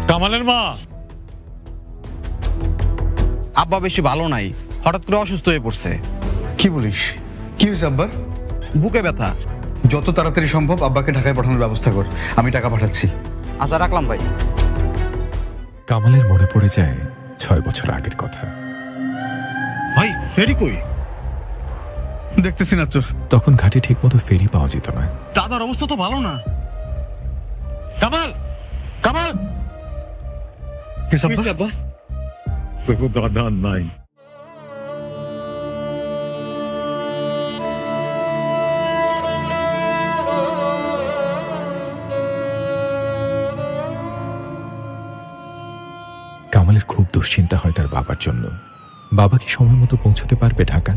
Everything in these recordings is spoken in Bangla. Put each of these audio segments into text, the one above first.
কামালের মা। আব্বা বেশি ভালো নাই, হঠাৎ করে অসুস্থ হয়ে পড়ছে। কি বলিস? কি হয়েছে আব্বার? বুকে ব্যথা। যত তাড়াতাড়ি সম্ভব আব্বাকে ঢাকায় পাঠানোর ব্যবস্থা কর, আমি টাকা পাঠাচ্ছি। আচ্ছা রাখলাম ভাই। কামালের মনে পড়ে যায় 6 বছর আগের কথা। ভাই ফেরি কই? দেখতেছি না তো। তখন ঘাটে ঠিক মতো ফেরি পাওয়া যেত না। দাদার অবস্থা তো ভালো না। কামাল, কামাল কি সব আব্বা? দাদা নাই। কামালের খুব দুশ্চিন্তা হয় তার বাবার জন্য। বাবা কি সময় মতো পৌঁছতে পারবে ঢাকা?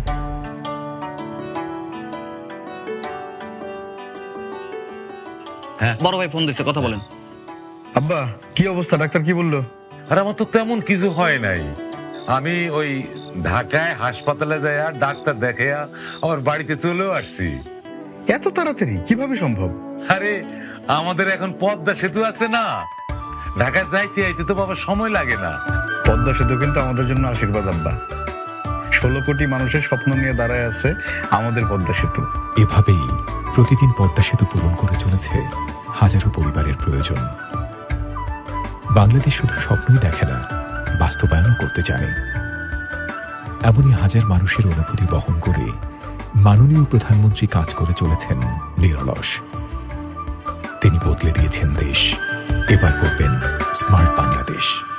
হ্যাঁ বড় ভাই ফোন দিচ্ছে, কথা বলেন। আব্বা কি অবস্থা? ডাক্তার কি বললো? আর আমার তো তেমন কিছু হয় নাই। আমি ওই ঢাকায় হাসপাতালে যাই আর ডাক্তার দেখে আমার বাড়িতে চলেও আসছি। এত তাড়াতাড়ি কিভাবে সম্ভব? আরে আমাদের এখন পদ্মা সেতু আছে না, ঢাকায় যাইতে আইতে তো বাবা সময় লাগে না। পদ্মা সেতু কিন্তু আমাদের জন্য আশীর্বাদ আব্বা। 16 কোটি মানুষের স্বপ্ন নিয়ে দাঁড়ায় আছে আমাদের পদ্মা সেতু। এভাবেই প্রতিদিন পদ্মা সেতু পূরণ করে চলেছে হাজারো পরিবারের প্রয়োজন। বাংলাদেশ শুধু স্বপ্নই দেখে না, বাস্তবায়নও করতে জানে। এমনই হাজার মানুষের অনুভূতি বহন করে মাননীয় প্রধানমন্ত্রী কাজ করে চলেছেন নিরলস। তিনি বদলে দিয়েছেন দেশ, এবার করবেন স্মার্ট বাংলাদেশ।